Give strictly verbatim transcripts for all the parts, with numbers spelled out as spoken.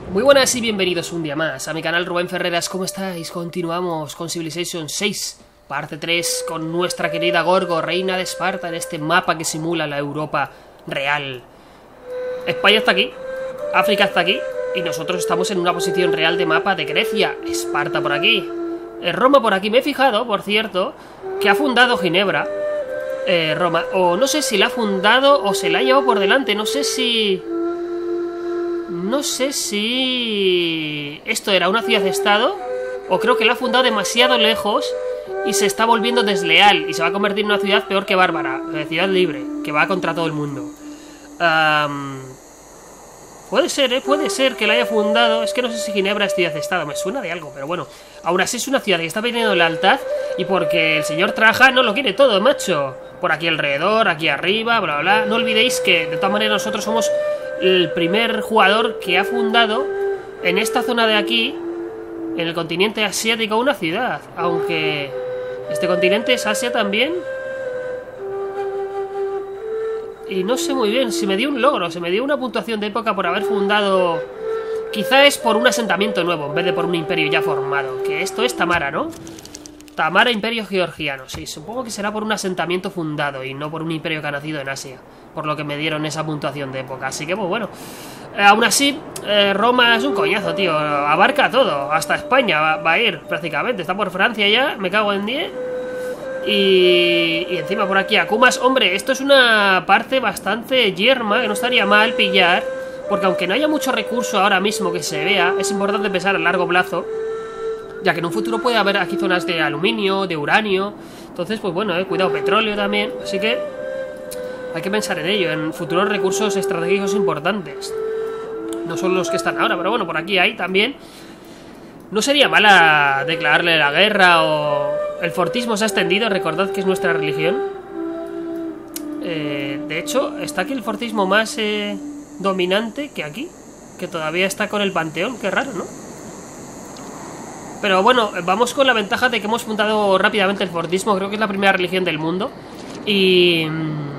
Muy buenas y bienvenidos un día más a mi canal Rubén Ferreras. ¿Cómo estáis? Continuamos con Civilization seis, parte tres, con nuestra querida Gorgo, reina de Esparta, en este mapa que simula la Europa real. España está aquí, África está aquí, y nosotros estamos en una posición real de mapa de Grecia. Esparta por aquí, eh, Roma por aquí. Me he fijado, por cierto, que ha fundado Ginebra, eh, Roma. O no sé si la ha fundado o se la ha llevado por delante. No sé si... No sé si... esto era una ciudad-estado, o creo que la ha fundado demasiado lejos y se está volviendo desleal y se va a convertir en una ciudad peor que bárbara, eh, ciudad libre, que va contra todo el mundo. Um, puede ser, ¿eh? Puede ser que la haya fundado. Es que no sé si Ginebra es ciudad-estado, me suena de algo, pero bueno. Aún así es una ciudad que está teniendo lealtad y porque el señor Trajano lo quiere todo, macho. Por aquí alrededor, aquí arriba, bla, bla, bla. No olvidéis que de todas maneras nosotros somos el primer jugador que ha fundado en esta zona de aquí, en el continente asiático, una ciudad. Aunque este continente es Asia también. Y no sé muy bien si me dio un logro, se me dio una puntuación de época por haber fundado. Quizá es por un asentamiento nuevo en vez de por un imperio ya formado. Que esto es Tamara, ¿no? Tamara, imperio georgiano. Sí, supongo que será por un asentamiento fundado y no por un imperio que ha nacido en Asia, por lo que me dieron esa puntuación de época. Así que, pues bueno, eh, aún así, eh, Roma es un coñazo, tío. Abarca todo, hasta España va, va a ir prácticamente. Está por Francia ya, me cago en diez. Y, y encima por aquí Akumas. Hombre, esto es una parte bastante yerma que no estaría mal pillar, porque aunque no haya mucho recurso ahora mismo que se vea, es importante pensar a largo plazo, ya que en un futuro puede haber aquí zonas de aluminio, de uranio. Entonces, pues bueno, eh, cuidado, petróleo también. Así que hay que pensar en ello, en futuros recursos estratégicos importantes. No son los que están ahora, pero bueno, por aquí hay también. No sería mala declararle la guerra o... El fortismo se ha extendido, recordad que es nuestra religión. Eh, de hecho, está aquí el fortismo más eh, dominante que aquí, que todavía está con el panteón, qué raro, ¿no? Pero bueno, vamos con la ventaja de que hemos fundado rápidamente el fortismo. Creo que es la primera religión del mundo. Y...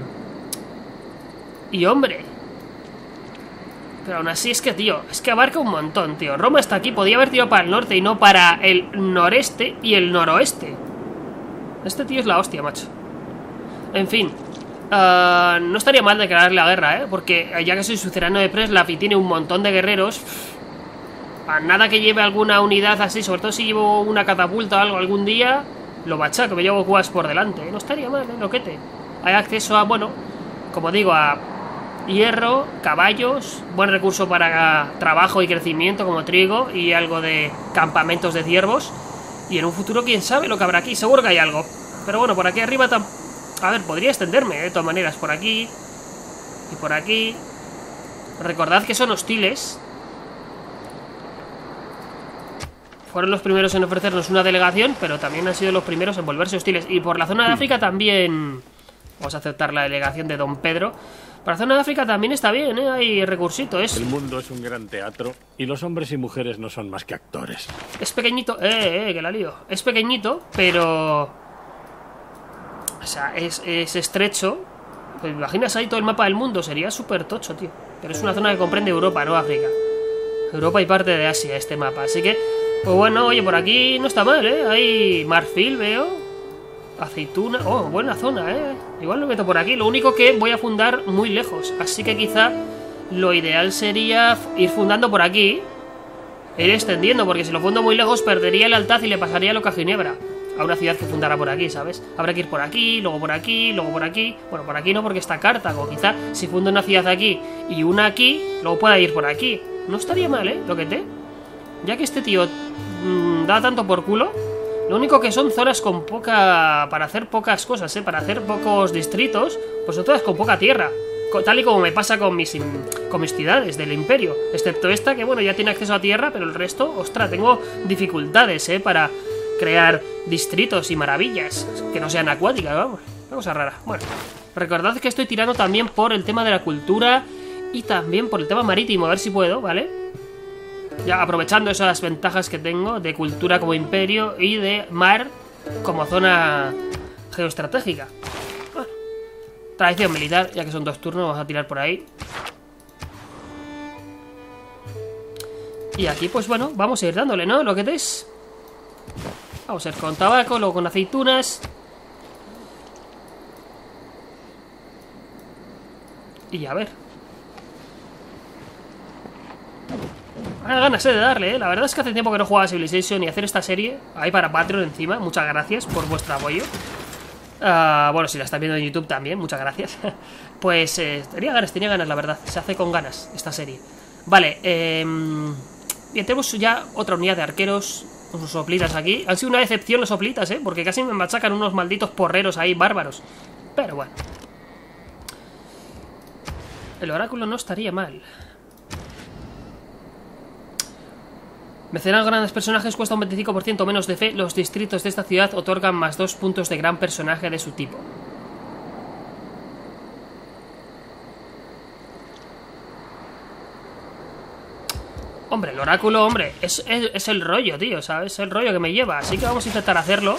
Y hombre... Pero aún así es que, tío, es que abarca un montón, tío. Roma está aquí, podía haber tirado para el norte y no para el noreste y el noroeste. Este tío es la hostia, macho. En fin, uh, no estaría mal declararle la guerra, ¿eh? Porque ya que soy sucerano de Preslav y tiene un montón de guerreros, a nada que lleve alguna unidad así, sobre todo si llevo una catapulta o algo algún día, lo bachaco, me llevo cuas por delante, ¿eh? No estaría mal, ¿eh? Loquete. Hay acceso a, bueno, como digo, a hierro, caballos, buen recurso para trabajo y crecimiento como trigo y algo de campamentos de ciervos. Y en un futuro, quién sabe lo que habrá aquí, seguro que hay algo. Pero bueno, por aquí arriba tam... A ver, podría extenderme, ¿eh? De todas maneras, por aquí y por aquí. Recordad que son hostiles. Fueron los primeros en ofrecernos una delegación, pero también han sido los primeros en volverse hostiles. Y por la zona de África también... Vamos a aceptar la delegación de Don Pedro. Para la zona de África también está bien, ¿eh? Hay recursito, es... El mundo es un gran teatro y los hombres y mujeres no son más que actores. Es pequeñito... Eh, eh, que la lío. Es pequeñito, pero... O sea, es, es estrecho. Pues imaginas ahí todo el mapa del mundo, sería súper tocho, tío. Pero es una zona que comprende Europa, no África. Europa y parte de Asia, este mapa. Así que, pues bueno, oye, por aquí no está mal, ¿eh? Hay marfil, veo... Aceituna, oh, buena zona, eh. Igual lo meto por aquí, lo único que voy a fundar muy lejos. Así que quizá lo ideal sería ir fundando por aquí, ir extendiendo, porque si lo fundo muy lejos perdería lealtad y le pasaría lo que a Ginebra, a una ciudad que fundara por aquí, ¿sabes? Habrá que ir por aquí, luego por aquí, luego por aquí. Bueno, por aquí no, porque está Cartago. Quizá si fundo una ciudad aquí y una aquí, luego pueda ir por aquí. No estaría mal, eh, lo que te... Ya que este tío mmm, da tanto por culo. Lo único que son zonas con poca... Para hacer pocas cosas, ¿eh? Para hacer pocos distritos, pues son todas con poca tierra. Tal y como me pasa con mis, con mis ciudades del imperio. Excepto esta, que bueno, ya tiene acceso a tierra, pero el resto, ostras, tengo dificultades, ¿eh? Para crear distritos y maravillas que no sean acuáticas, vamos. Una cosa rara. Bueno, recordad que estoy tirando también por el tema de la cultura y también por el tema marítimo, a ver si puedo, ¿vale? Ya aprovechando esas ventajas que tengo de cultura como imperio y de mar como zona geoestratégica. Bueno, tradición militar, ya que son dos turnos, vamos a tirar por ahí. Y aquí, pues bueno, vamos a ir dándole, ¿no? Lo que es. Vamos a ir con tabaco, luego con aceitunas. Y a ver. Ahora ganas de darle, ¿eh? La verdad es que hace tiempo que no jugaba a Civilization y hacer esta serie. Ahí para Patreon encima. Muchas gracias por vuestro apoyo. Uh, bueno, si la estás viendo en YouTube también, muchas gracias. Pues eh, tenía ganas, tenía ganas, la verdad. Se hace con ganas esta serie. Vale, eh, bien, tenemos ya otra unidad de arqueros. Unos soplitas aquí. Han sido una decepción los soplitas, ¿eh? Porque casi me machacan unos malditos porreros ahí, bárbaros. Pero bueno. El oráculo no estaría mal. Mencionar grandes personajes cuesta un veinticinco por ciento menos de fe. Los distritos de esta ciudad otorgan más dos puntos de gran personaje de su tipo. Hombre, el oráculo, hombre, es, es, es el rollo, tío, ¿sabes? Es el rollo que me lleva. Así que vamos a intentar hacerlo.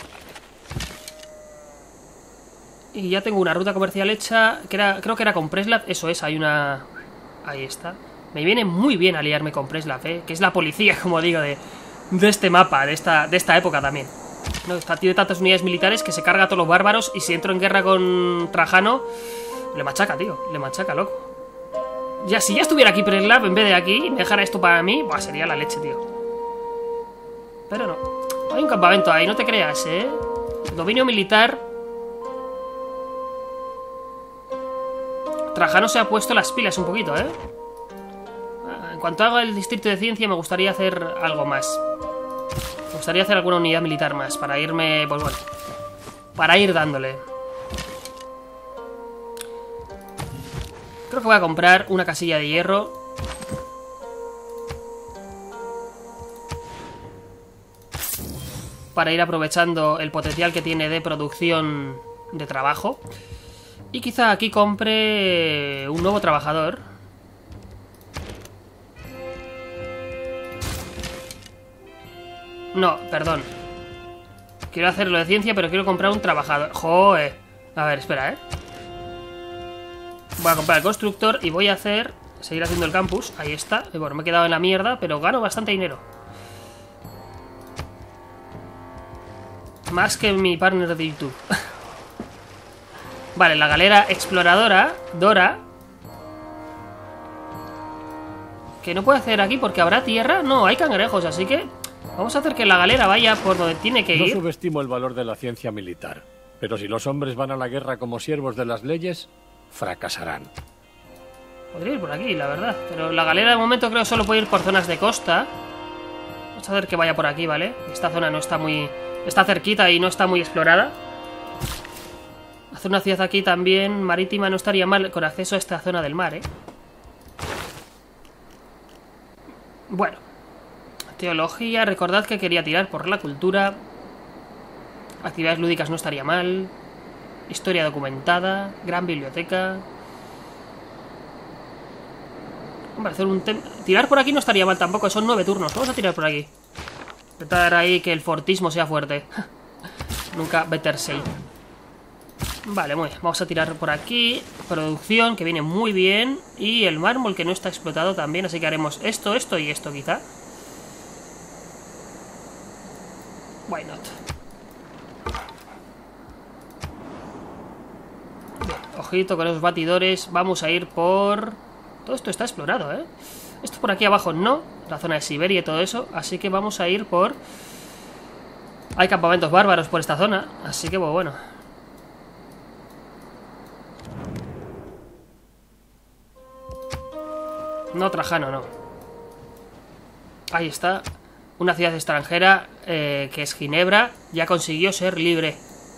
Y ya tengo una ruta comercial hecha. Que era, creo que era con Preslav. Eso es, hay una... Ahí está. Me viene muy bien aliarme con Preslav, ¿eh? Que es la policía, como digo, de, de este mapa, de esta, de esta época también. No, está, tiene tantas unidades militares que se carga a todos los bárbaros. Y si entro en guerra con Trajano, le machaca, tío. Le machaca, loco. Ya, si ya estuviera aquí Preslav en vez de aquí y me dejara esto para mí, buah, sería la leche, tío. Pero no. Hay un campamento ahí, no te creas, ¿eh? Dominio militar. Trajano se ha puesto las pilas un poquito, ¿eh? En cuanto haga el distrito de ciencia me gustaría hacer algo más. Me gustaría hacer alguna unidad militar más para irme, pues bueno, para ir dándole. Creo que voy a comprar una casilla de hierro. Para ir aprovechando el potencial que tiene de producción de trabajo. Y quizá aquí compre un nuevo trabajador. No, perdón. Quiero hacerlo de ciencia, pero quiero comprar un trabajador. Joder. A ver, espera, ¿eh? Voy a comprar el constructor y voy a hacer... Seguir haciendo el campus. Ahí está. Y bueno, me he quedado en la mierda, pero gano bastante dinero. Más que mi partner de YouTube. Vale, la galera exploradora, Dora. Que no puede hacer aquí porque habrá tierra. No, hay cangrejos, así que... Vamos a hacer que la galera vaya por donde tiene que ir. No subestimo el valor de la ciencia militar. Pero si los hombres van a la guerra como siervos de las leyes... fracasarán. Podría ir por aquí, la verdad. Pero la galera de momento creo que solo puede ir por zonas de costa. Vamos a ver que vaya por aquí, ¿vale? Esta zona no está muy... Está cerquita y no está muy explorada. Hacer una ciudad aquí también marítima no estaría mal con acceso a esta zona del mar, ¿eh? Bueno. Teología, recordad que quería tirar por la cultura. Actividades lúdicas no estaría mal. Historia documentada, gran biblioteca. Hombre, hacer un tirar por aquí no estaría mal tampoco, son nueve turnos. Vamos a tirar por aquí. Intentar ahí que el fortismo sea fuerte. Nunca better safe. Vale, muy bien. Vamos a tirar por aquí. Producción, que viene muy bien. Y el mármol, que no está explotado también. Así que haremos esto, esto y esto quizá. Why not? Ojito con esos batidores. Vamos a ir por... Todo esto está explorado, ¿eh? Esto por aquí abajo no. La zona de Siberia y todo eso. Así que vamos a ir por... Hay campamentos bárbaros por esta zona. Así que, pues bueno. No, Trajano, no. Ahí está. Una ciudad extranjera, eh, que es Ginebra. Ya consiguió ser libre.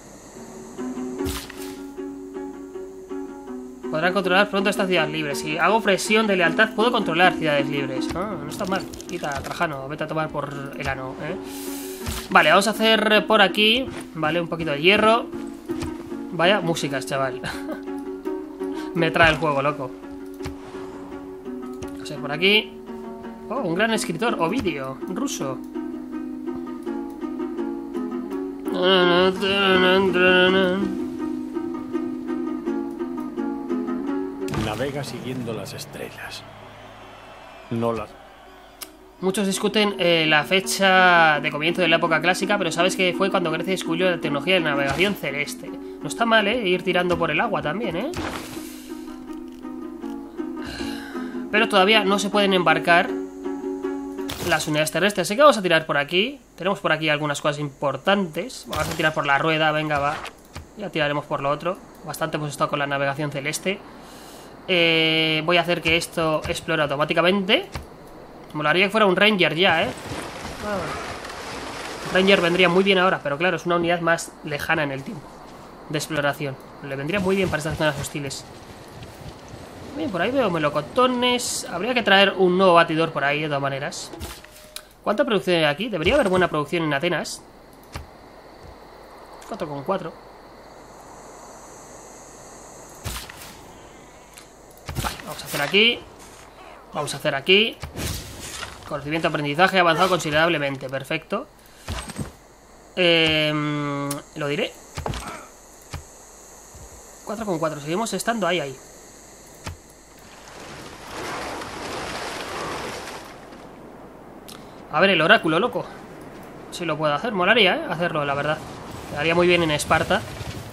Podrán controlar pronto esta ciudad libre. Si hago presión de lealtad, puedo controlar ciudades libres. No, no está mal. Quita, Trajano, vete a tomar por el ano, ¿eh? Vale, vamos a hacer por aquí. Vale, un poquito de hierro. Vaya músicas, chaval. Me trae el juego, loco. Vamos a hacer por aquí. Oh, un gran escritor, Ovidio, ruso. Navega siguiendo las estrellas. No las... Muchos discuten eh, la fecha de comienzo de la época clásica, pero sabes que fue cuando Grecia descubrió la tecnología de navegación celeste. No está mal, ¿eh? Ir tirando por el agua también, ¿eh? Pero todavía no se pueden embarcar las unidades terrestres, así que vamos a tirar por aquí. Tenemos por aquí algunas cosas importantes. Vamos a tirar por la rueda, venga, va. Ya tiraremos por lo otro. Bastante hemos estado con la navegación celeste. eh, Voy a hacer que esto explore automáticamente. Molaría que fuera un Ranger ya, ¿eh? Un Ranger vendría muy bien ahora, pero claro, es una unidad más lejana en el tiempo de exploración. Le vendría muy bien para estas zonas hostiles. Bien, por ahí veo melocotones. Habría que traer un nuevo batidor por ahí, de todas maneras. ¿Cuánta producción hay aquí? Debería haber buena producción en Atenas. cuatro coma cuatro. Vale, vamos a hacer aquí. Vamos a hacer aquí. Conocimiento, aprendizaje avanzado considerablemente. Perfecto. Eh, lo diré. cuatro coma cuatro. Seguimos estando ahí, ahí. A ver, el oráculo, loco. Si lo puedo hacer. Molaría, ¿eh? Hacerlo, la verdad. Quedaría muy bien en Esparta.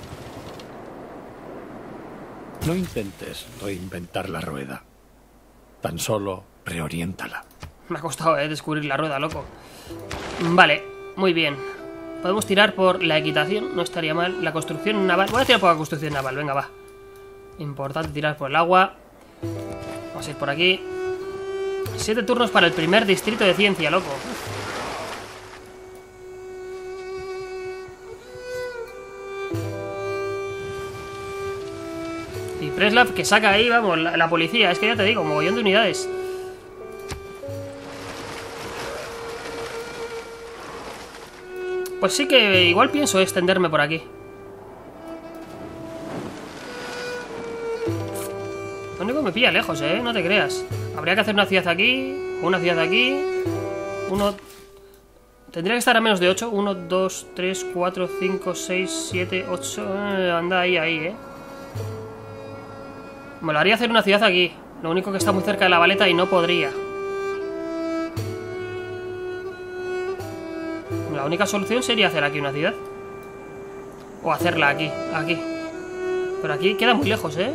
No intentes reinventar la rueda. Tan solo reoriéntala. Me ha costado, ¿eh? Descubrir la rueda, loco. Vale, muy bien. Podemos tirar por la equitación. No estaría mal. La construcción naval. Voy a tirar por la construcción naval, venga, va. Importante tirar por el agua. Vamos a ir por aquí. Siete turnos para el primer distrito de ciencia, loco. Y Preslav que saca ahí, vamos, la, la policía. Es que ya te digo, mogollón de unidades. Pues sí que igual pienso extenderme por aquí. Lo único que me pilla lejos, eh, no te creas. Habría que hacer una ciudad aquí, una ciudad aquí. Uno... Tendría que estar a menos de ocho. uno, dos, tres, cuatro, cinco, seis, siete, ocho... Eh, anda ahí, ahí, eh. Me lo haría hacer una ciudad aquí. Lo único que está muy cerca de la Valeta y no podría. La única solución sería hacer aquí una ciudad. O hacerla aquí, aquí. Pero aquí queda muy lejos, ¿eh?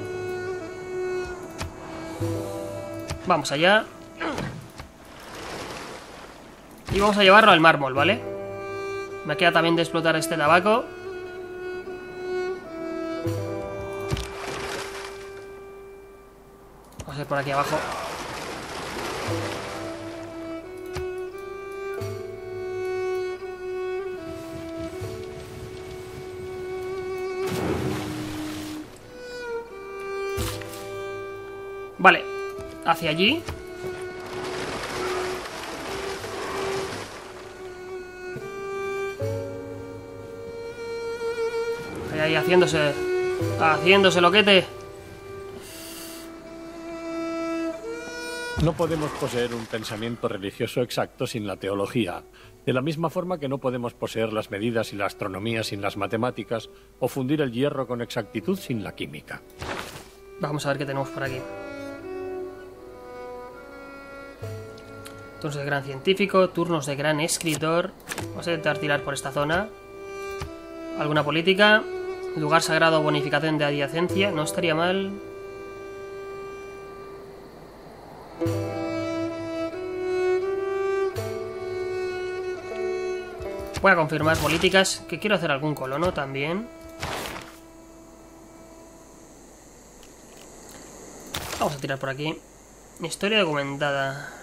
Vamos allá. Y vamos a llevarlo al mármol, ¿vale? Me queda también de explotar este tabaco. Vamos a ir por aquí abajo. Vale, hacia allí. Ahí, ahí, haciéndose. Haciéndose loquete. No podemos poseer un pensamiento religioso exacto sin la teología, de la misma forma que no podemos poseer las medidas y la astronomía sin las matemáticas, o fundir el hierro con exactitud sin la química. Vamos a ver qué tenemos por aquí. Turnos de gran científico, turnos de gran escritor. Vamos a intentar tirar por esta zona. Alguna política. Lugar sagrado o bonificación de adyacencia. No estaría mal. Voy a confirmar políticas. Que quiero hacer algún colono también. Vamos a tirar por aquí. Historia documentada.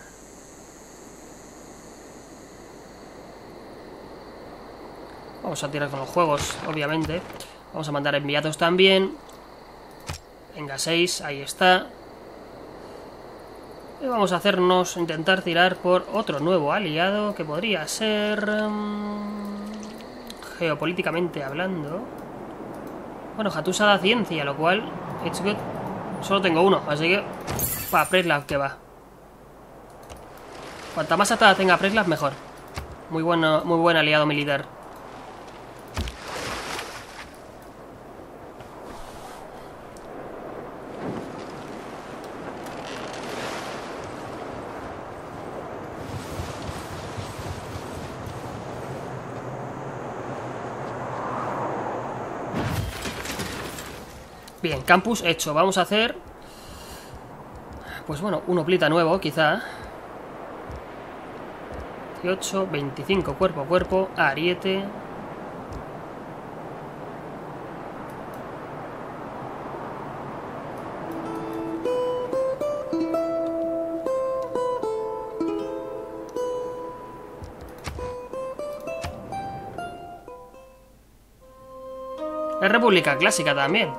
Vamos a tirar con los juegos, obviamente. Vamos a mandar enviados también. Venga, seis, ahí está. Y vamos a hacernos, intentar tirar por otro nuevo aliado, que podría ser... Um, geopolíticamente hablando. Bueno, Hattusa da ciencia, lo cual... It's good. Solo tengo uno, así que... Va, Preslav que va. Cuanta más atada tenga Preslav, mejor. Muy bueno, muy buen aliado militar. Bien, campus hecho. Vamos a hacer... Pues bueno, un hoplita nuevo, quizá. dieciocho, veinticinco cuerpo a cuerpo. Ariete. Es República Clásica también.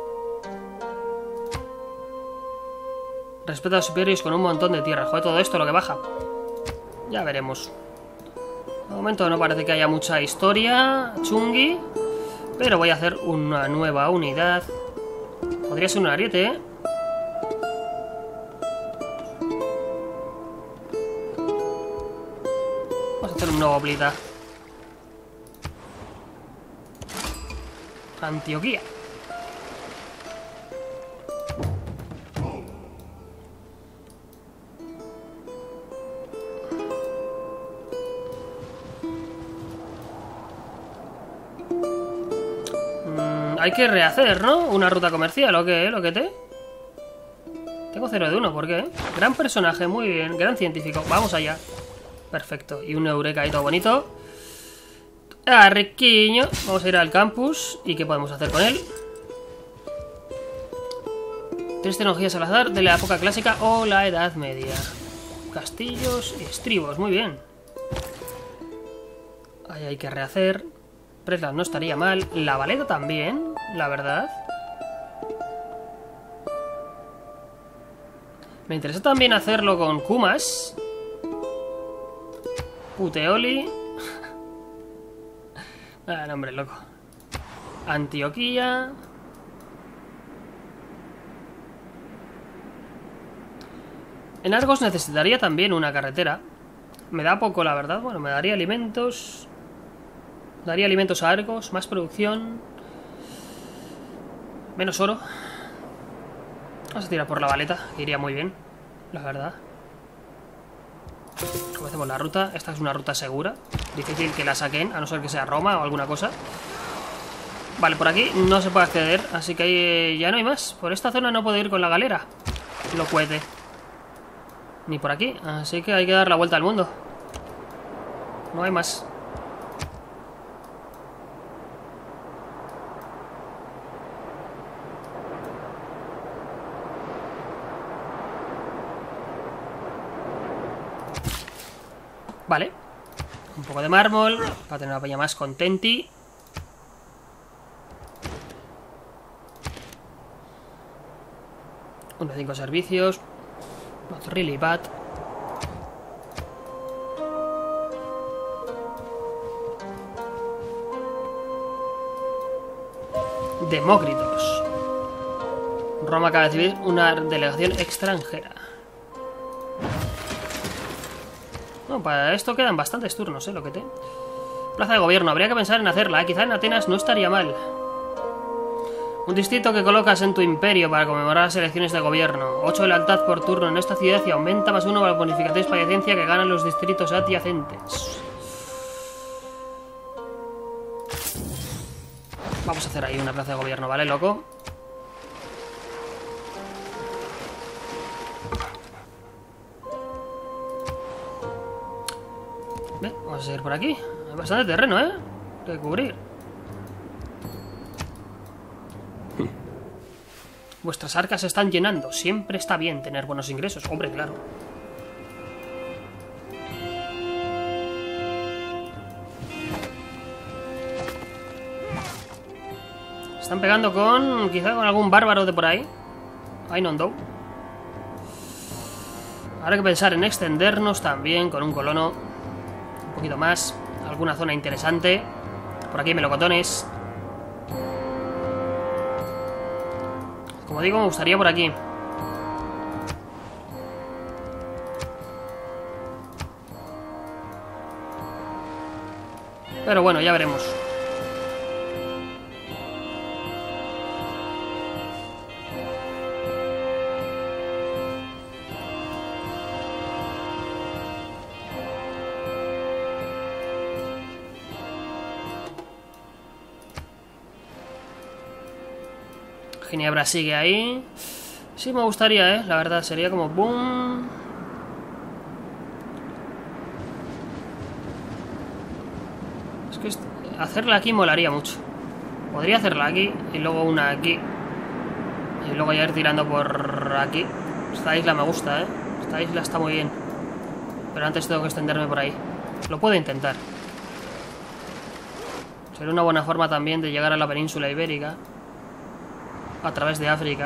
Respeta a los superiores con un montón de tierra. Joder, todo esto lo que baja. Ya veremos. De momento no parece que haya mucha historia chungui, pero voy a hacer una nueva unidad. Podría ser un ariete, ¿eh? Vamos a hacer un nuevo plita. Antioquía. Mm, hay que rehacer, ¿no? Una ruta comercial, ¿o qué? ¿Lo que te? Tengo cero de uno, ¿por qué? Gran personaje, muy bien, gran científico. Vamos allá. Perfecto. Y un eureka ahí todo bonito. Ah, riquiño. Vamos a ir al campus. ¿Y qué podemos hacer con él? Tres tecnologías al azar de la época clásica o la Edad Media. Castillos y estribos, muy bien. Ahí hay que rehacer. Preslas no estaría mal. La Valeta también, la verdad. Me interesa también hacerlo con Kumas. Puteoli. Ah, nombre loco. Antioquía. En Argos necesitaría también una carretera. Me da poco, la verdad. Bueno, me daría alimentos. Daría alimentos a Argos. Más producción. Menos oro. Vamos a tirar por la Valeta, que iría muy bien, la verdad. Comencemos la ruta. Esta es una ruta segura. Difícil que la saquen, a no ser que sea Roma o alguna cosa. Vale, por aquí no se puede acceder, así que ahí ya no hay más. Por esta zona no puedo ir con la galera. Lo cuete. Ni por aquí, así que hay que dar la vuelta al mundo. No hay más. Vale. Un poco de mármol para tener una peña más contenti. Uno de cinco servicios. Not really bad. Demócritos. Roma acaba de recibir una delegación extranjera. Bueno, para esto quedan bastantes turnos, ¿eh? Lo que te... Plaza de gobierno, habría que pensar en hacerla, ¿eh? Quizá en Atenas no estaría mal. Un distrito que colocas en tu imperio para conmemorar las elecciones de gobierno. ocho de lealtad por turno en esta ciudad y aumenta más uno para las bonificaciones para licencia que ganan los distritos adyacentes. Vamos a hacer ahí una plaza de gobierno, ¿vale, loco? Bien, vamos a seguir por aquí. Hay bastante terreno, ¿eh? Que cubrir. Vuestras arcas se están llenando. Siempre está bien tener buenos ingresos. Hombre, claro. Están pegando con... quizá con algún bárbaro de por ahí. I don't know. Habrá que pensar en extendernos también con un colono. Un poquito más. Alguna zona interesante. Por aquí melocotones. Como digo, me gustaría por aquí. Pero bueno, ya veremos. Ginebra sigue ahí. Sí, me gustaría, ¿eh? La verdad, sería como boom. Es que hacerla aquí molaría mucho. Podría hacerla aquí y luego una aquí. Y luego ya ir tirando por aquí. Esta isla me gusta, ¿eh? Esta isla está muy bien. Pero antes tengo que extenderme por ahí. Lo puedo intentar. Sería una buena forma también de llegar a la península ibérica. A través de África.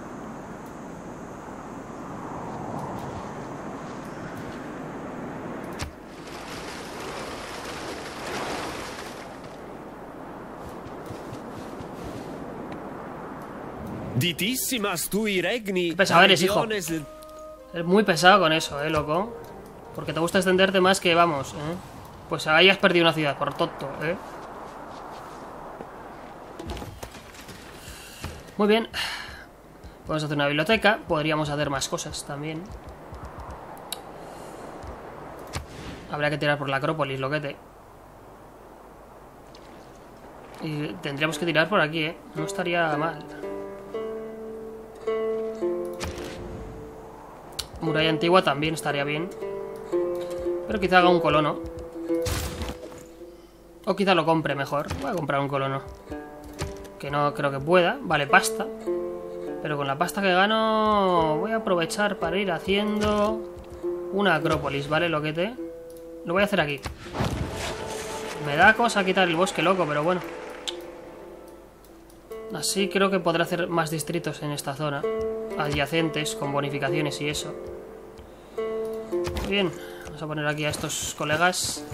Qué pesado eres, hijo. Eres muy pesado con eso, eh, loco. Porque te gusta extenderte más que, vamos, eh. Pues ahí has perdido una ciudad, por tonto, eh. Muy bien. Podemos hacer una biblioteca. Podríamos hacer más cosas también. Habría que tirar por la Acrópolis, loquete. Y tendríamos que tirar por aquí, eh. No estaría mal. Muralla antigua también estaría bien. Pero quizá haga un colono. O quizá lo compre mejor. Voy a comprar un colono. Que no creo que pueda. Vale, pasta. Pero con la pasta que gano voy a aprovechar para ir haciendo una Acrópolis, ¿vale, loquete? Lo voy a hacer aquí. Me da cosa quitar el bosque, loco, pero bueno. Así creo que podré hacer más distritos en esta zona. Adyacentes, con bonificaciones y eso. Muy bien. Vamos a poner aquí a estos colegas.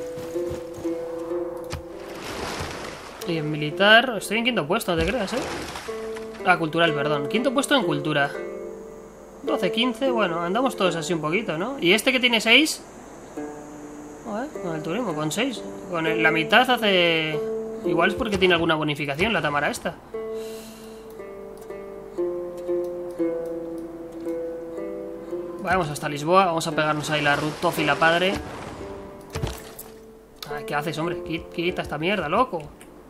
Y en militar... Estoy en quinto puesto, no te creas, ¿eh? Ah, cultural, perdón. Quinto puesto en cultura. doce, quince... Bueno, andamos todos así un poquito, ¿no? ¿Y este que tiene seis? ¿Eh? Con el turismo, con seis. Con el, la mitad hace... Igual es porque tiene alguna bonificación la Tamara esta. Vamos hasta Lisboa. Vamos a pegarnos ahí la Ruth y la padre. Ay, ¿qué haces, hombre? Quita esta mierda, loco.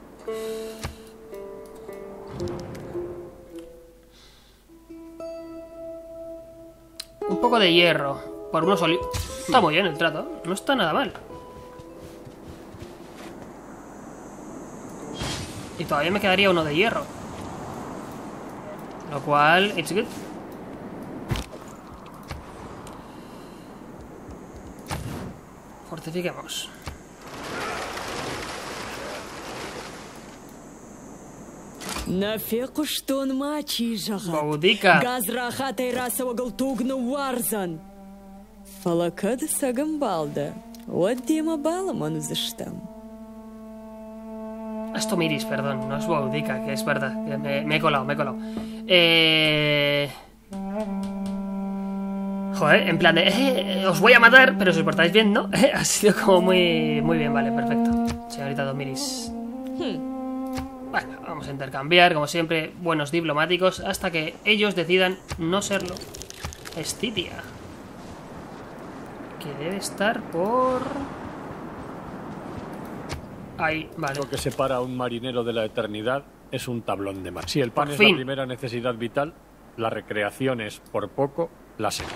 Un poco de hierro. Por unos olivos. Está muy bien el trato. No está nada mal. Y todavía me quedaría uno de hierro. Lo cual... It's good. Fortifiquemos. Boudica. Esto Miris, perdón, no es Boudica, que es verdad. Me, me he colado, me he colado. Eh... Joder, en plan de... Eh, os voy a matar, pero si os portáis bien, ¿no? Ha sido como muy... Muy bien, vale, perfecto. Señorita Domiris. Hmm. Bueno, vamos a intercambiar, como siempre, buenos diplomáticos, hasta que ellos decidan no serlo. Estitia. Que debe estar por... Ahí, vale. Lo que separa a un marinero de la eternidad es un tablón de mar. Si el pan es la primera necesidad vital, la recreación es, por poco, la segunda.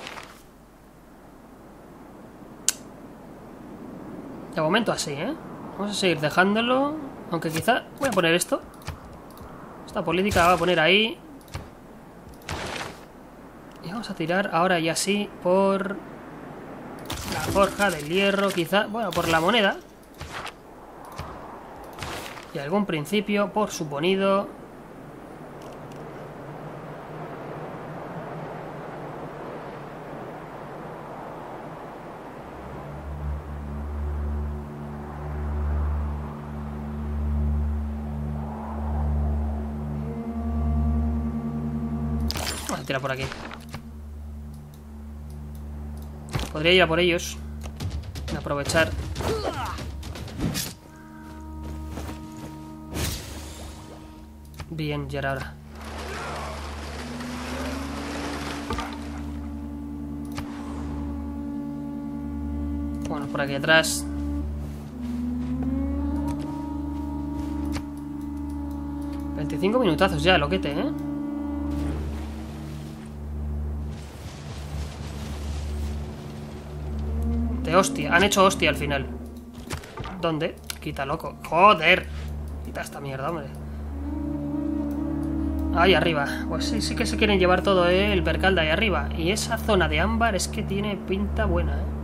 De momento así, ¿eh? Vamos a seguir dejándolo. Aunque quizá... Voy a poner esto. Esta política la voy a poner ahí. Y vamos a tirar ahora y así por... La forja del hierro, quizá... Bueno, por la moneda. Y algún principio, por suponido... Vamos a tirar por aquí. Podría ir a por ellos. Aprovechar. Bien, ya era hora. Bueno, por aquí atrás. veinticinco minutazos ya, loquete, ¿eh? De hostia. Han hecho hostia al final. ¿Dónde? Quita, loco. Joder. Quita esta mierda, hombre. Ahí arriba. Pues sí, sí que se quieren llevar todo, ¿eh? El percal de ahí arriba. Y esa zona de ámbar es que tiene pinta buena, ¿eh?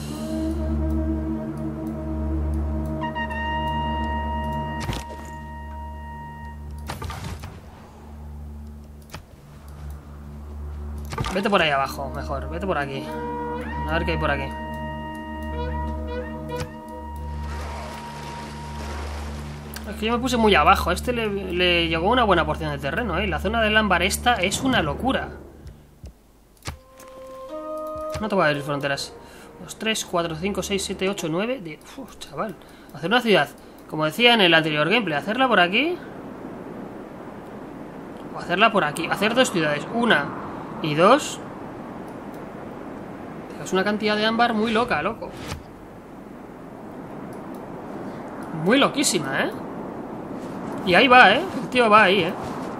Vete por ahí abajo, mejor. Vete por aquí. A ver qué hay por aquí. Es que yo me puse muy abajo. A este le, le llegó una buena porción de terreno, ¿eh? La zona del ámbar esta es una locura. No te voy a abrir fronteras. dos, tres, cuatro, cinco, seis, siete, ocho, nueve... diez. Uf, chaval. Hacer una ciudad. Como decía en el anterior gameplay. Hacerla por aquí. O hacerla por aquí. Hacer dos ciudades. Una y dos. Es una cantidad de ámbar muy loca, loco. Muy loquísima, ¿eh? Y ahí va, ¿eh? El tío va ahí, ¿eh?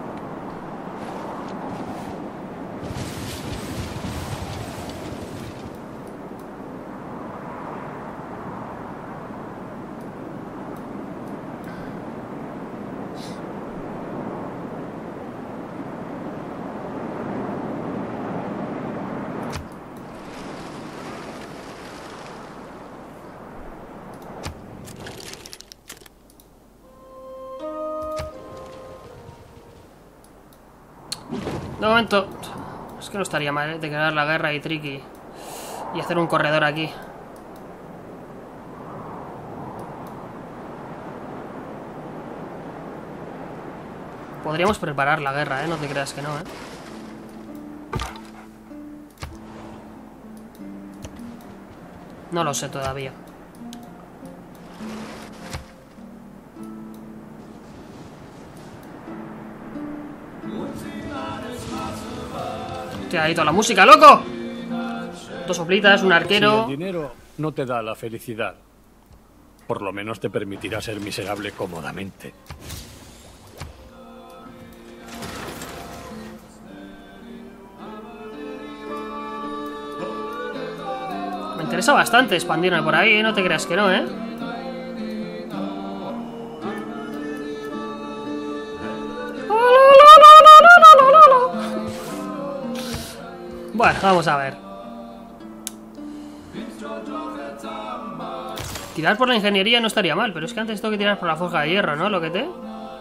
De momento, es que no estaría mal, ¿eh? Declarar la guerra y tricky y hacer un corredor aquí. Podríamos preparar la guerra, ¿eh? No te creas que no, ¿eh? No lo sé todavía. Hostia, ahí toda la música, loco. Dos soplitas, un arquero. Si el dinero no te da la felicidad, por lo menos te permitirá ser miserable cómodamente. Me interesa bastante expandirme por ahí, ¿eh? No te creas que no, ¿eh? Bueno, vamos a ver. Tirar por la ingeniería no estaría mal, pero es que antes tengo que tirar por la forja de hierro, ¿no? Lo que te...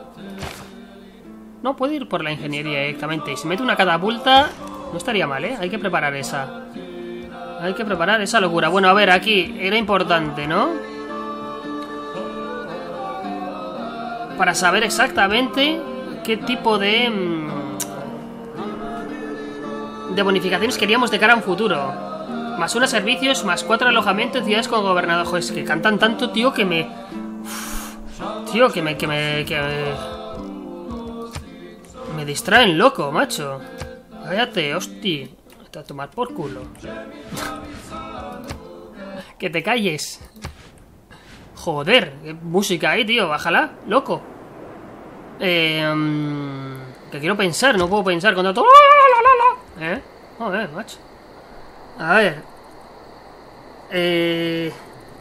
No, puedo ir por la ingeniería directamente. Y si mete una catapulta, no estaría mal, ¿eh? Hay que preparar esa. Hay que preparar esa locura. Bueno, a ver, aquí era importante, ¿no? Para saber exactamente qué tipo de... de bonificaciones queríamos de cara a un futuro. Más unos servicios, más cuatro alojamientos en ciudades con gobernador. Joder, es que cantan tanto, tío, que me... Uf, tío, que me... que me... que me... me distraen loco, macho. Cállate, hostia. A tomar por culo. Que te calles. Joder, qué música ahí, tío. Bájala, loco. Eh... Um, que quiero pensar, no puedo pensar con tanto... ¿Eh? Joder, macho. A ver. Eh...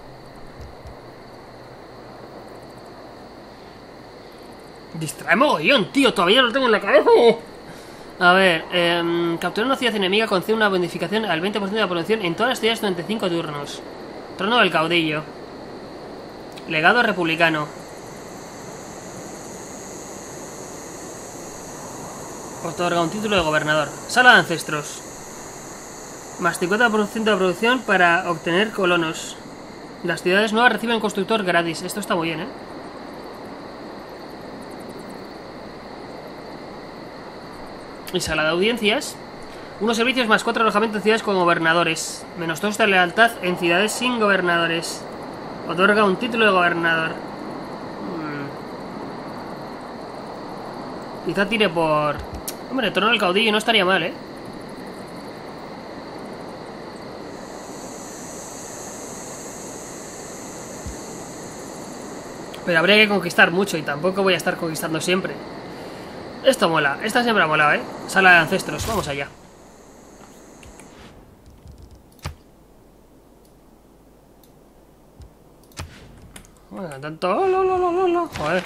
Distrae mogollón, tío. Todavía lo tengo en la cabeza. A ver. Eh, capturar una ciudad enemiga concede una bonificación al veinte por ciento de la producción en todas las ciudades durante cinco turnos. Trono del caudillo. Legado republicano. Otorga un título de gobernador. Sala de ancestros. Más cincuenta por ciento de producción para obtener colonos. Las ciudades nuevas reciben constructor gratis. Esto está muy bien, ¿eh? Y sala de audiencias. Unos servicios más cuatro alojamientos en ciudades con gobernadores. Menos dos de lealtad en ciudades sin gobernadores. Otorga un título de gobernador. Hmm. Quizá tire por... Hombre, trono del caudillo no estaría mal, ¿eh? Pero habría que conquistar mucho y tampoco voy a estar conquistando siempre. Esto mola, esta siempre ha molado, ¿eh? Sala de ancestros, vamos allá. Bueno, tanto... Oh, lo, lo, lo, lo, lo. Joder.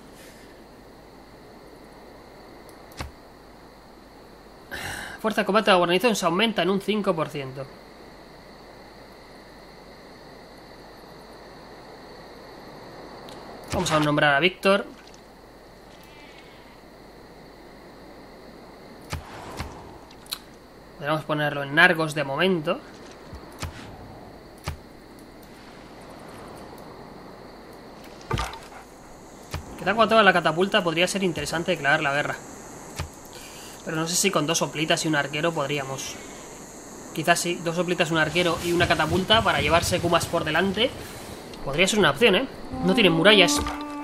Fuerza de combate de la guarnición se aumenta en un cinco por ciento. Vamos a nombrar a Víctor. Podríamos ponerlo en Nargos de momento. Quizá cuando tenga la catapulta podría ser interesante declarar la guerra. Pero no sé si con dos soplitas y un arquero podríamos. Quizás sí, dos soplitas, un arquero y una catapulta para llevarse Kumas por delante. Podría ser una opción, ¿eh? No tienen murallas.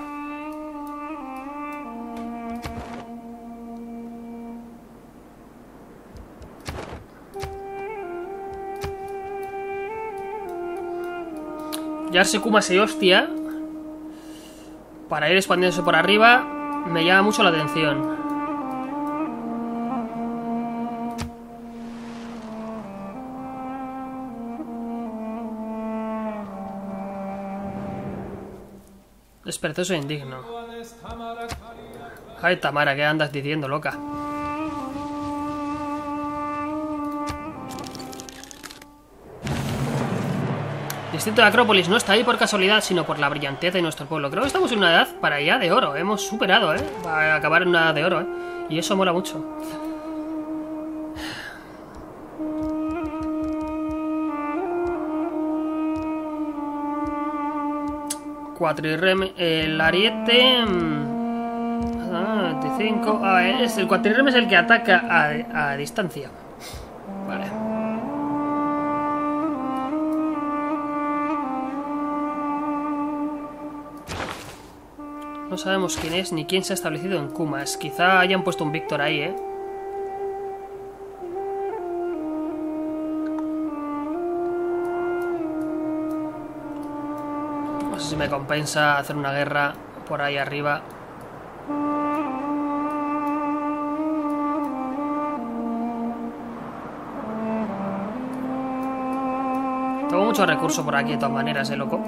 Llevarse Kumas y hostia para ir expandiéndose por arriba me llama mucho la atención. Es perezoso e indigno. Ay, Tamara, ¿qué andas diciendo, loca? El distrito de Acrópolis no está ahí por casualidad, sino por la brillantez de nuestro pueblo. Creo que estamos en una edad para allá de oro. Hemos superado, ¿eh? Para acabar en una edad de oro, ¿eh? Y eso mola mucho. Cuatrirreme, el ariete... Ah, veinticinco... Ah, es, el cuatrirreme es el que ataca a, a distancia. Vale. No sabemos quién es ni quién se ha establecido en Kumas. Quizá hayan puesto un Víctor ahí, ¿eh? No sé si me compensa hacer una guerra por ahí arriba. Tengo muchos recursos por aquí de todas maneras, ¿eh, loco?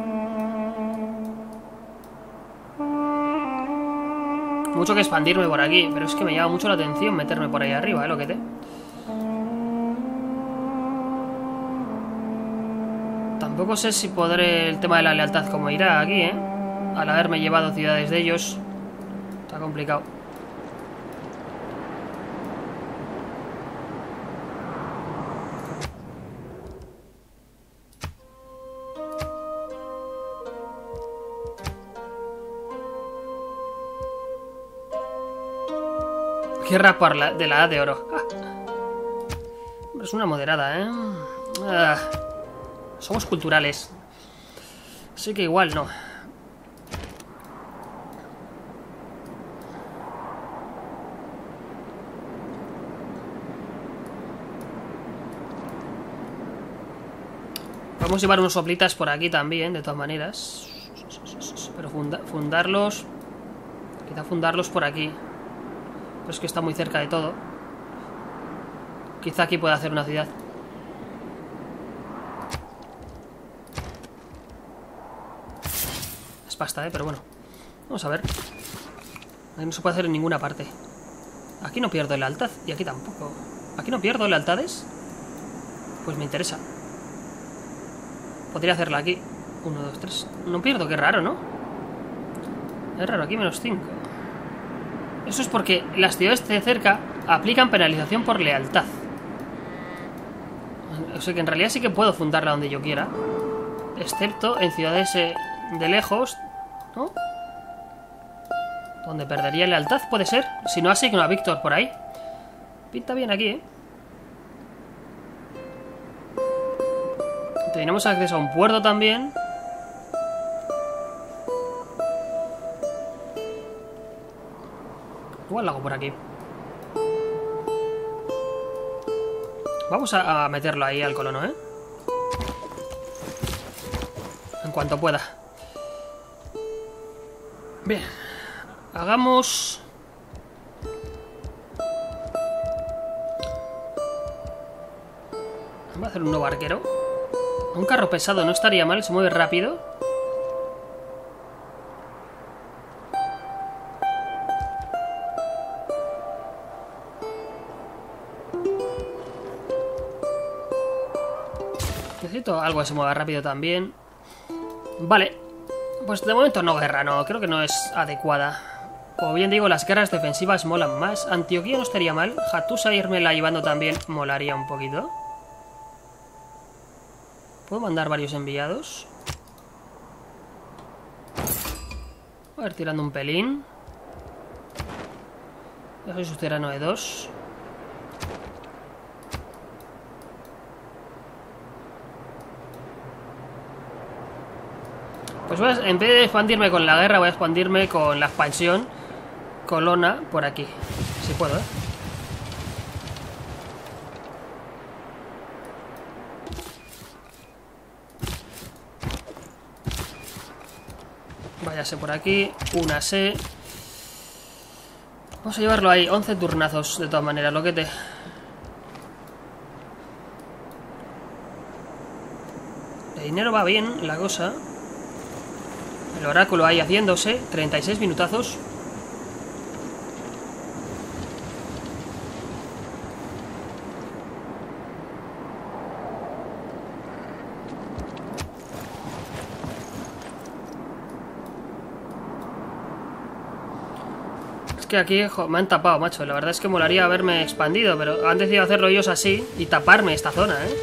Mucho que expandirme por aquí, pero es que me llama mucho la atención meterme por ahí arriba, ¿eh? Lo que te... Tampoco sé si podré el tema de la lealtad como irá aquí, ¿eh? Al haberme llevado ciudades de ellos. Está complicado. Guerra por la, de la edad de oro. Ah. Es una moderada, ¿eh? Ah. Somos culturales. Así que igual no. Vamos a llevar unos soplitas por aquí también, de todas maneras. Pero funda, fundarlos... Quizá fundarlos por aquí. Pero es que está muy cerca de todo. Quizá aquí pueda hacer una ciudad. Es pasta, ¿eh? Pero bueno. Vamos a ver. Aquí no se puede hacer en ninguna parte. Aquí no pierdo lealtad. Y aquí tampoco. ¿Aquí no pierdo lealtades? Pues me interesa. Podría hacerla aquí. Uno, dos, tres. No pierdo, qué raro, ¿no? Es raro, aquí menos cinco. Eso es porque las ciudades de cerca aplican penalización por lealtad. O sea que en realidad sí que puedo fundarla donde yo quiera. Excepto en ciudades eh, de lejos, ¿no? Donde perdería lealtad, puede ser. Si no, asigno a Víctor por ahí. Pinta bien aquí, ¿eh? Tenemos acceso a un puerto también. Igual lo hago por aquí. Vamos a, a meterlo ahí al colono, ¿eh? En cuanto pueda. Bien. Hagamos... Vamos a hacer un nuevo arquero. Un carro pesado no estaría mal, se mueve rápido. algo que se mueva rápido también. Vale. Pues de momento no guerra, no. Creo que no es adecuada. Como bien digo, las guerras defensivas molan más. Antioquía no estaría mal. Hattusa irme la llevando también molaría un poquito. ¿Puedo mandar varios enviados? A ver, tirando un pelín. Yo soy suzerano de dos. Pues voy a, en vez de expandirme con la guerra, voy a expandirme con la expansión. Colonna por aquí. Si puedo, ¿eh? Váyase por aquí. Una C. Vamos a llevarlo ahí. once turnazos, de todas maneras, loquete. De dinero va bien la cosa. El oráculo ahí haciéndose. treinta y seis minutazos. Es que aquí jo, me han tapado, macho. La verdad es que molaría haberme expandido, pero han decidido hacerlo ellos así y taparme esta zona, ¿eh?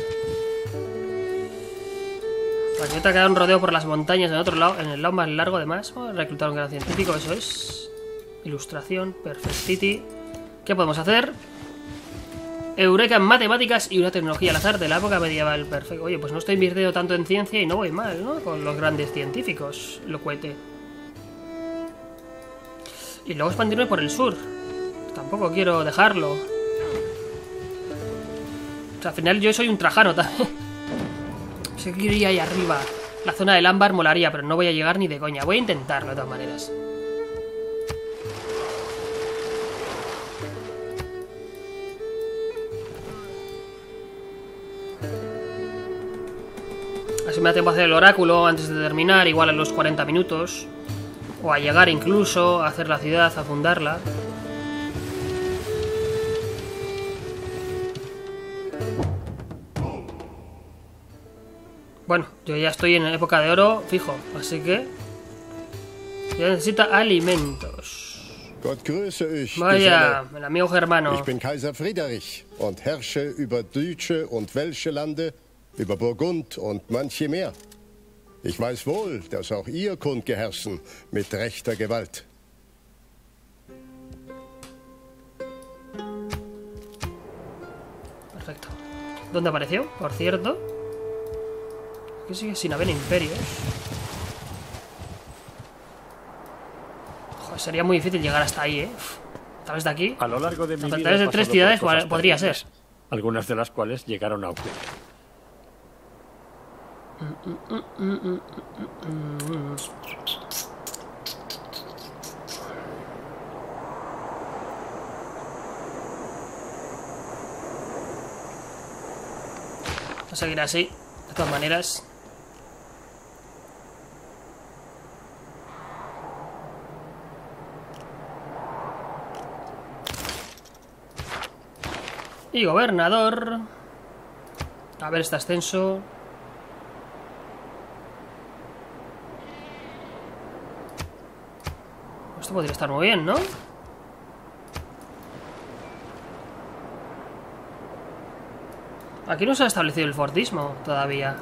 Aquí te ha quedado un rodeo por las montañas en otro lado, en el lado más largo además. Oh, reclutar un gran científico, eso es. Ilustración, Perfectity. ¿Qué podemos hacer? Eureka en matemáticas y una tecnología al azar de la época medieval. Perfecto. Oye, pues no estoy invirtiendo tanto en ciencia y no voy mal, ¿no? Con los grandes científicos, lo cuete. Y luego expandirme por el sur. Tampoco quiero dejarlo. O sea, al final yo soy un trajano también. Si quiero ir ahí arriba. La zona del ámbar molaría, pero no voy a llegar ni de coña. Voy a intentarlo de todas maneras. Así me da tiempo a hacer el oráculo antes de terminar, igual a los cuarenta minutos. O a llegar incluso, a hacer la ciudad, a fundarla. Bueno, yo ya estoy en época de oro, fijo, así que... Ya necesita alimentos. Gott grüße euch, Vaya, el amigo germano. Ich bin Kaiser Friedrich und herrsche über deutsche und welsche Lande, über Burgund und manche mehr. Ich weiß wohl, dass auch ihr kundgeherrschen mit rechter Gewalt. Perfecto. ¿Dónde apareció? Por cierto. Que sigue sin haber imperios. Joder, sería muy difícil llegar hasta ahí, ¿eh? A través de aquí. A lo largo de mi vida A través de he tres pasado ciudades por cosas podría ser. terribles, algunas de las cuales llegaron a ocurrir. A seguir así, de todas maneras. Y gobernador. A ver este ascenso. Esto podría estar muy bien, ¿no? Aquí no se ha establecido el fortismo todavía.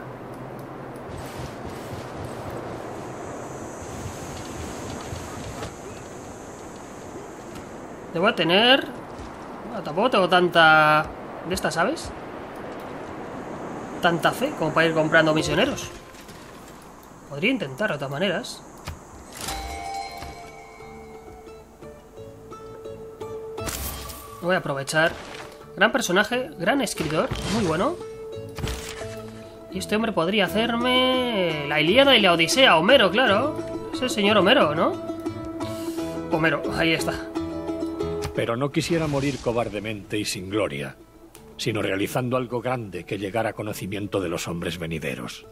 Debo tener... Bueno, tampoco tengo tanta... de estas, ¿sabes? Tanta fe como para ir comprando misioneros. Podría intentarlo de todas maneras. Voy a aprovechar. Gran personaje, gran escritor, muy bueno. Y este hombre podría hacerme... la Ilíada y la Odisea, Homero, claro. Es el señor Homero, ¿no? Homero, ahí está. Pero no quisiera morir cobardemente y sin gloria, sino realizando algo grande que llegara a conocimiento de los hombres venideros.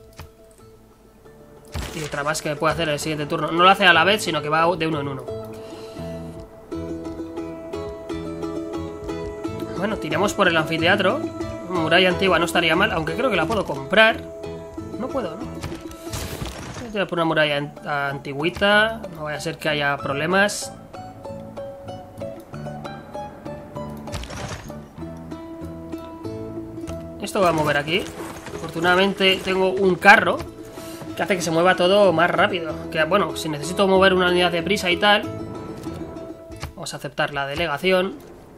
Y otra más que puede hacer en el siguiente turno. No lo hace a la vez, sino que va de uno en uno. Bueno, tiremos por el anfiteatro. Muralla antigua no estaría mal, aunque creo que la puedo comprar. puedo, ¿no? Voy a tirar por una muralla an- antigüita. No vaya a ser que haya problemas. Esto va a mover aquí. Afortunadamente tengo un carro que hace que se mueva todo más rápido. Que bueno, si necesito mover una unidad de prisa y tal, vamos a aceptar la delegación.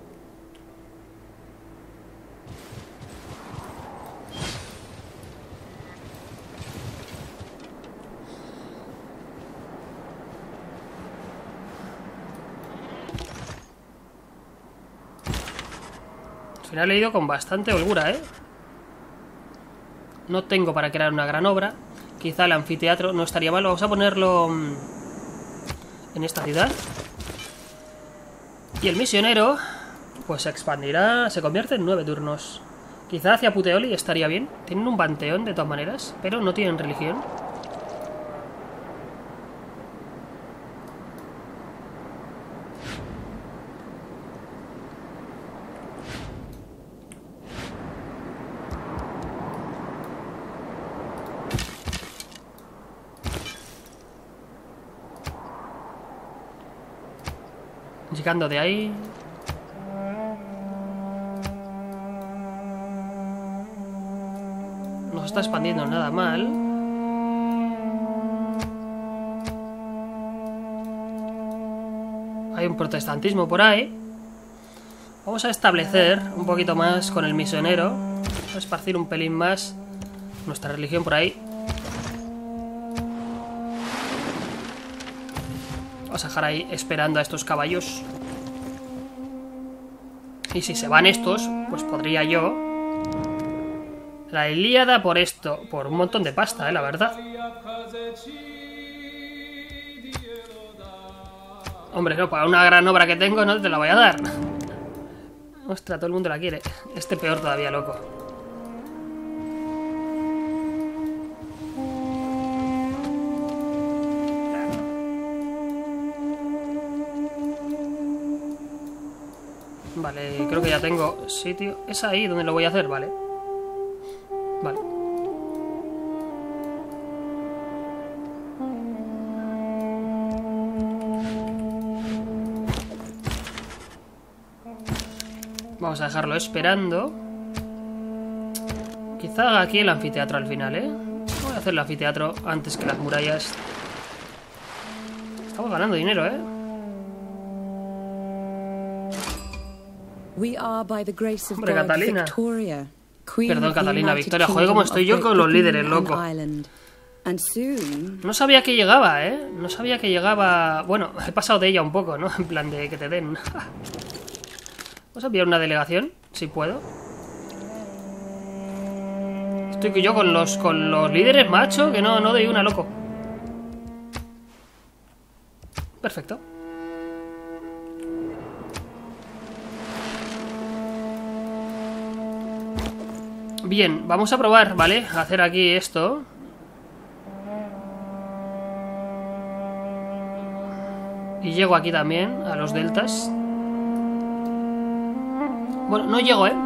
Al final he ido con bastante holgura, ¿eh? No tengo para crear una gran obra. Quizá el anfiteatro no estaría mal. Vamos a ponerlo mmm, en esta ciudad. Y el misionero pues se expandirá, se convierte en nueve turnos. Quizá hacia Puteoli estaría bien. Tienen un panteón de todas maneras, pero no tienen religión. Llegando de ahí. No se está expandiendo nada mal. Hay un protestantismo por ahí. Vamos a establecer un poquito más con el misionero. Vamos a esparcir un pelín más nuestra religión por ahí. Vamos a dejar ahí esperando a estos caballos. Y si se van estos, pues podría yo... La Ilíada por esto, por un montón de pasta, eh, la verdad. Hombre, no, para una gran obra que tengo no te la voy a dar. Ostras, todo el mundo la quiere. Este peor todavía, loco. Vale, creo que ya tengo sitio. ¿Es ahí donde lo voy a hacer? Vale. Vale. Vamos a dejarlo esperando. Quizá haga aquí el anfiteatro al final, ¿eh? Voy a hacer el anfiteatro antes que las murallas. Estamos ganando dinero, ¿eh? Hombre, Catalina. Perdón, Catalina, Victoria. Joder, cómo estoy yo con los líderes, loco. No sabía que llegaba, ¿eh? No sabía que llegaba... Bueno, he pasado de ella un poco, ¿no? En plan de que te den. Vamos a enviar una delegación, si puedo. Estoy yo con los, con los líderes, macho, que no, no doy una, loco. Perfecto. Bien, vamos a probar, ¿vale? A hacer aquí esto. Y llego aquí también, a los deltas. Bueno, no llego, ¿eh?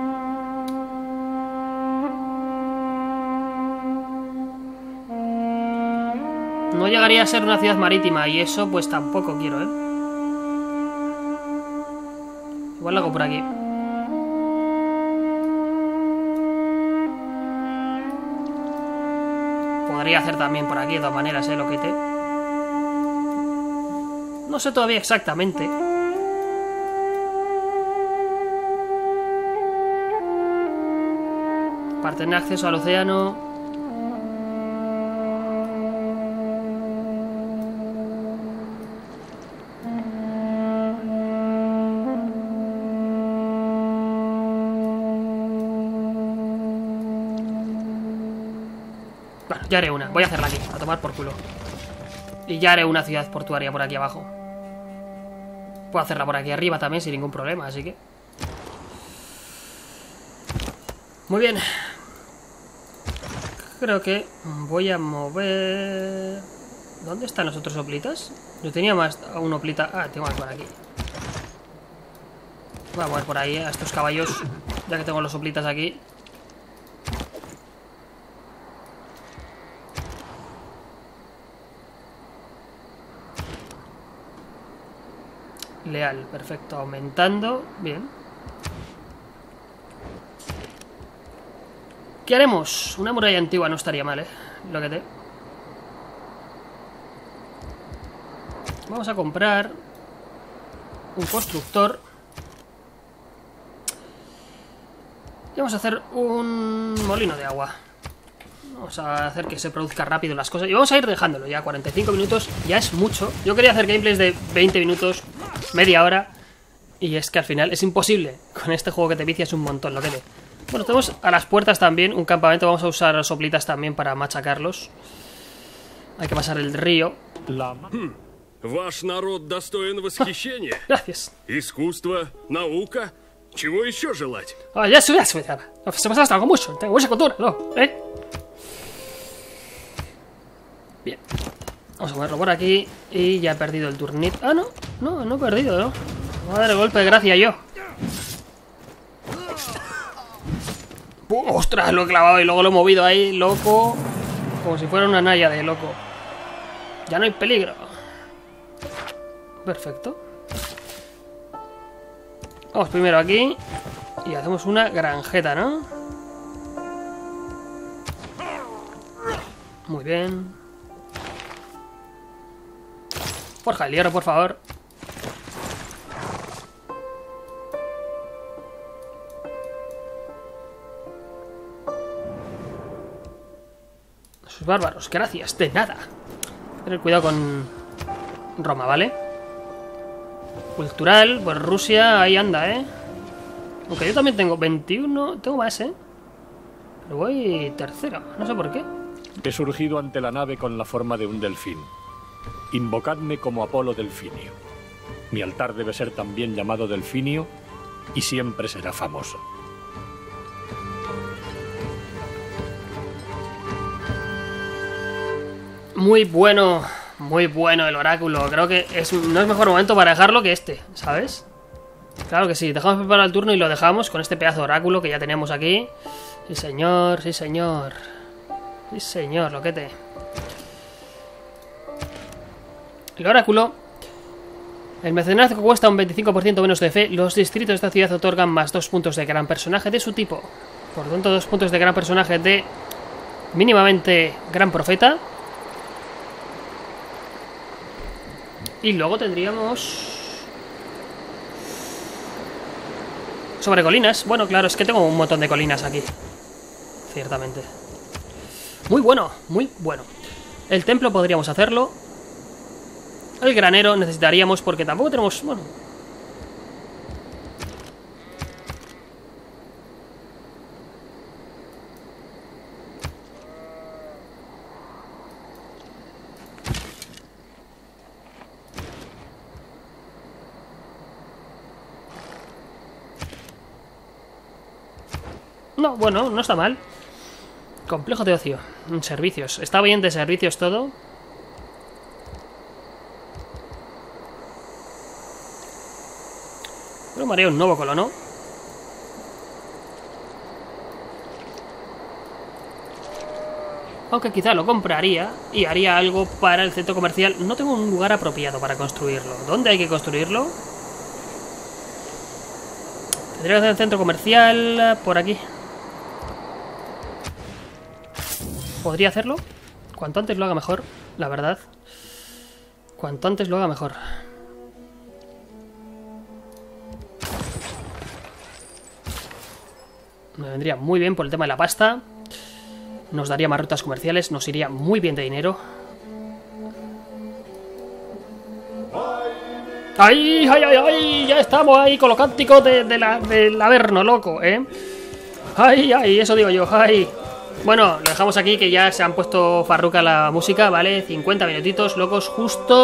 No llegaría a ser una ciudad marítima y eso pues tampoco quiero, ¿eh? Igual lo hago por aquí. Podría hacer también por aquí de todas maneras, ¿eh? Lo quité. No sé todavía exactamente. Para tener acceso al océano. Bueno, ya haré una. Voy a hacerla aquí, a tomar por culo. Y ya haré una ciudad portuaria por aquí abajo. Puedo hacerla por aquí arriba también sin ningún problema, así que... Muy bien. Creo que voy a mover... ¿Dónde están los otros hoplitas? Yo tenía más a un hoplita... Ah, tengo más por aquí. Voy a mover por ahí, ¿eh? A estos caballos. Ya que tengo los hoplitas aquí. Leal, perfecto. Aumentando. Bien. ¿Qué haremos? Una muralla antigua no estaría mal, ¿eh? Lo que te... Vamos a comprar un constructor. Y vamos a hacer un molino de agua. Vamos a hacer que se produzca rápido las cosas. Y vamos a ir dejándolo ya. cuarenta y cinco minutos ya es mucho. Yo quería hacer gameplays de veinte minutos, media hora. Y es que al final es imposible. Con este juego que te vicias un montón, lo que te... Bueno, tenemos a las puertas también un campamento. Vamos a usar soplitas también para machacarlos. Hay que pasar el río. La... Ваш народ достоин восхищения. Gracias. Искусство, наука. Чего еще желать? Ah, ya subí, ya subí, ya. Se me ha gastado mucho. Tengo mucha cultura, ¿no? ¿Eh? Bien. Vamos a ponerlo por aquí. Y ya he perdido el turnito. Ah, no. No, no he perdido, ¿no? Voy a dar el golpe de gracia yo. ¡Ostras! Lo he clavado y luego lo he movido ahí, loco. Como si fuera una naya de loco. Ya no hay peligro. Perfecto. Vamos primero aquí. Y hacemos una granjeta, ¿no? Muy bien. Forja el hierro, por favor. Sus bárbaros, gracias, de nada. Tener cuidado con Roma, ¿vale? Cultural, pues Rusia, ahí anda, ¿eh? Aunque yo también tengo veintiuno, tengo más, ¿eh? Pero voy tercero, no sé por qué. He surgido ante la nave con la forma de un delfín. Invocadme como Apolo Delfinio. Mi altar debe ser también llamado Delfinio y siempre será famoso. Muy bueno, muy bueno el oráculo. Creo que es, no es mejor momento para dejarlo que este, ¿sabes? Claro que sí, dejamos preparar el turno y lo dejamos con este pedazo de oráculo que ya tenemos aquí. Sí señor, sí señor. Sí señor, loquete. El oráculo. El mecenazgo cuesta un veinticinco por ciento menos de fe. Los distritos de esta ciudad otorgan más dos puntos de gran personaje de su tipo. Por tanto, dos puntos de gran personaje de mínimamente gran profeta. Y luego tendríamos... sobre colinas. Bueno, claro, es que tengo un montón de colinas aquí. Ciertamente. Muy bueno, muy bueno. El templo podríamos hacerlo. El granero necesitaríamos porque tampoco tenemos... bueno... No, bueno, no está mal. Complejo de ocio. Servicios. Está bien de servicios todo. Pero me haría un nuevo colono. Aunque quizá lo compraría y haría algo para el centro comercial. No tengo un lugar apropiado para construirlo. ¿Dónde hay que construirlo? Tendría que hacer el centro comercial por aquí. ¿Podría hacerlo? Cuanto antes lo haga mejor, la verdad. Cuanto antes lo haga mejor. Me vendría muy bien por el tema de la pasta. Nos daría más rutas comerciales. Nos iría muy bien de dinero. ¡Ay, ay, ay, ay! Ya estamos ahí con los cánticos de, de la, del Averno, loco, ¿eh? ¡Ay, ay! Eso digo yo, ¡ay! Bueno, lo dejamos aquí, que ya se han puesto farruca la música, ¿vale? cincuenta minutitos, locos, justo...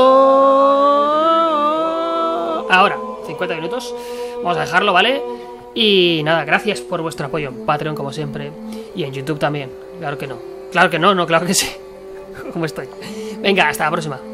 ahora, cincuenta minutos. Vamos a dejarlo, ¿vale? Y nada, gracias por vuestro apoyo en Patreon, como siempre. Y en YouTube también, claro que no. Claro que no, no, claro que sí. ¿Cómo estoy? Venga, hasta la próxima.